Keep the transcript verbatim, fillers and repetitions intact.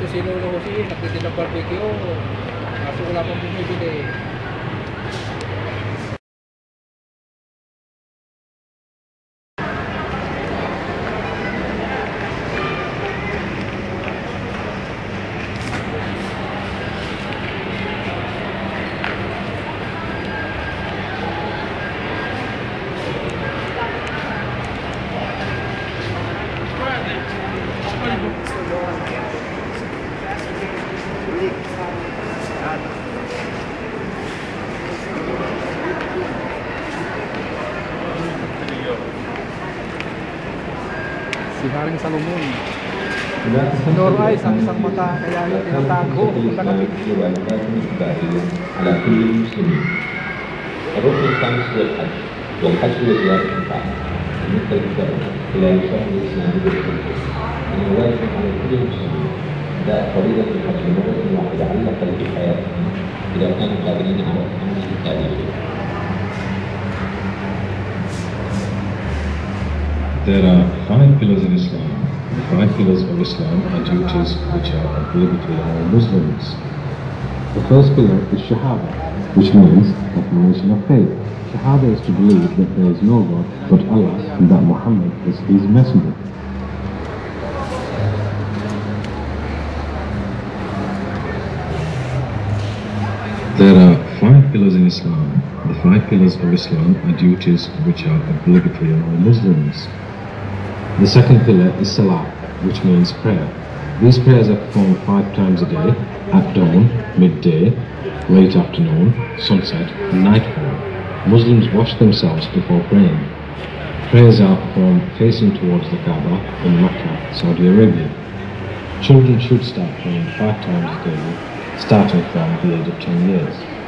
sino na kasi nagtitin ng barbecue. Kaso wala pang bumibili. Si Haring Salomon. Senor Ice, ang isang mata, kaya yung tinatago. على كل المسلمين. الركن الخامس هو الحج، والحج هو زيارة الكعبة. مثل الدعوة إلى شهر الإسلام بالحج. من الواجب على كل المسلمين أداء فريضة الحج مرة واحدة على الأقل في حياتهم إذا كانوا قادرين على تحمل التكاليف. There are five pillars in Islam. The five pillars of Islam are duties which are obligatory on all Muslims. The first pillar is Shahada, which means declaration of faith. Shahada is to believe that there is no God but Allah and that Muhammad is his messenger. There are five pillars in Islam. The five pillars of Islam are duties which are obligatory on all Muslims. The second pillar is Salah, which means prayer. These prayers are performed five times a day, at dawn, midday, late afternoon, sunset, and nightfall. Muslims wash themselves before praying. Prayers are performed facing towards the Kaaba in Mecca, Saudi Arabia. Children should start praying five times a day, starting from the age of ten years.